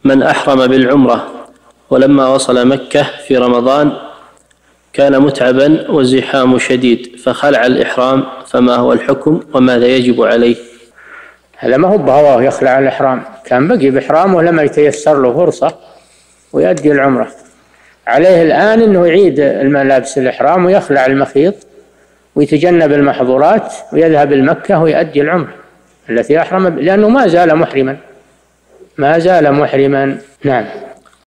من أحرم بالعمرة ولما وصل مكة في رمضان كان متعبا والزحام شديد فخلع الإحرام، فما هو الحكم وماذا يجب عليه؟ هذا ما هو بهواه يخلع الإحرام، كان بقي بإحرامه لما يتيسر له فرصة ويؤدي العمرة. عليه الآن أنه يعيد الملابس الإحرام ويخلع المخيط ويتجنب المحظورات ويذهب المكة ويؤدي العمرة التي أحرم، لأنه ما زال محرما. نعم.